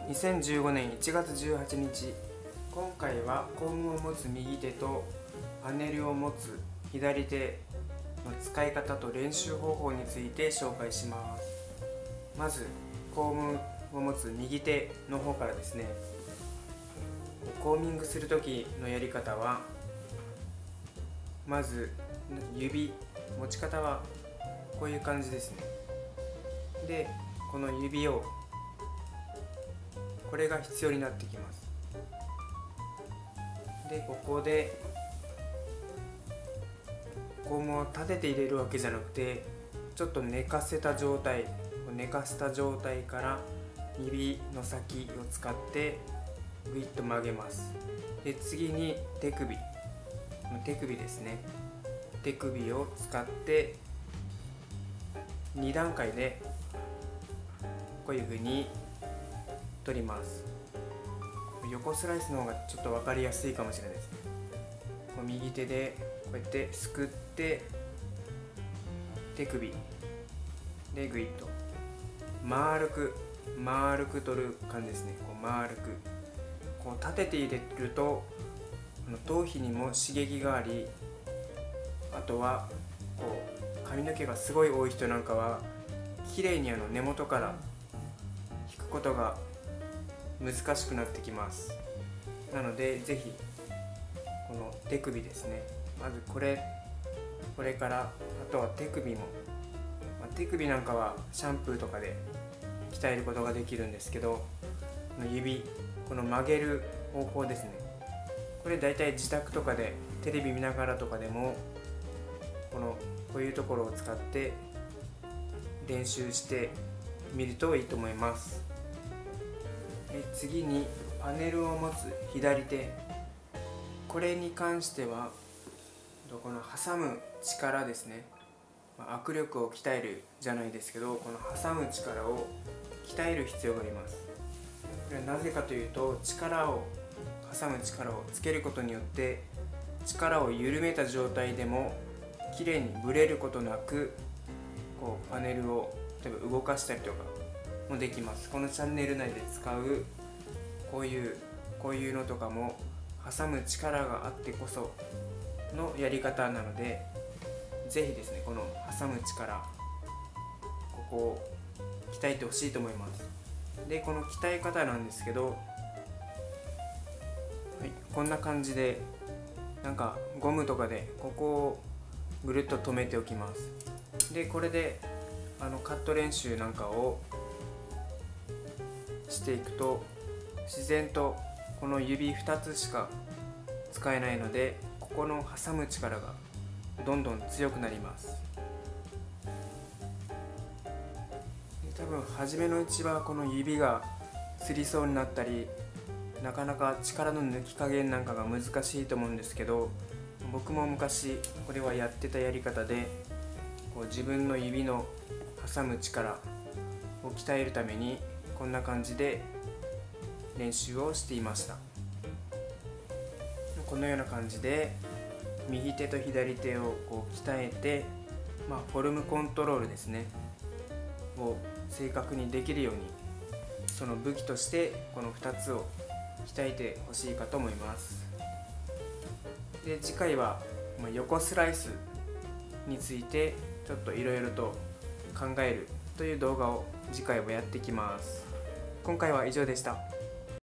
2015年1月18日、今回はコームを持つ右手とパネルを持つ左手の使い方と練習方法について紹介します。まずコームを持つ右手の方からですね。コーミングする時のやり方は、まず指持ち方はこういう感じですね。でこの指をこれが必要になってきます。でここでコームを立てて入れるわけじゃなくて、ちょっと寝かせた状態から指の先を使ってグイッと曲げます。で次に手首ですね。手首を使って2段階でこういう風に取ります。横スライスの方がちょっと分かりやすいかもしれないですね。こう右手でこうやってすくって手首でグイッと丸く取る感じですね。こう丸くこう立てて入れると頭皮にも刺激があり、あとはこう髪の毛がすごい多い人なんかは綺麗に根元から引くことが難しくなってきます。なのでぜひこの手首ですね、まずこれから、あとは手首も、手首なんかはシャンプーとかで鍛えることができるんですけど、指この曲げる方法ですね。これだいたい自宅とかでテレビ見ながらとかでもこういうところを使って練習してみるといいと思います。次にパネルを持つ左手、これに関してはこの挟む力ですね。握力を鍛えるじゃないですけど、この挟む力を鍛える必要があります。これはなぜかというと、挟む力をつけることによって力を緩めた状態でもきれいにブレることなくパネルを例えば動かしたりとかもできます。このチャンネル内で使うこういうのとかも挟む力があってこそのやり方なので、ぜひですねこの挟む力ここを鍛えてほしいと思います。でこの鍛え方なんですけど、こんな感じでなんかゴムとかでここをぐるっと留めておきます。でこれでカット練習なんかをしていくと自然とこの指2つしか使えないので、ここの挟む力がどんどん強くなります。多分初めのうちはこの指がつりそうになったり、なかなか力の抜き加減なんかが難しいと思うんですけど、僕も昔これはやってたやり方で、自分の指の挟む力を鍛えるためにこんな感じで練習をしていました。このような感じで右手と左手を鍛えて、フォルムコントロールですねを正確にできるように、その武器としてこの2つを鍛えてほしいかと思います。で次回は横スライスについてちょっといろいろと考えるという動画を次回はやっていきます。今回は以上でした。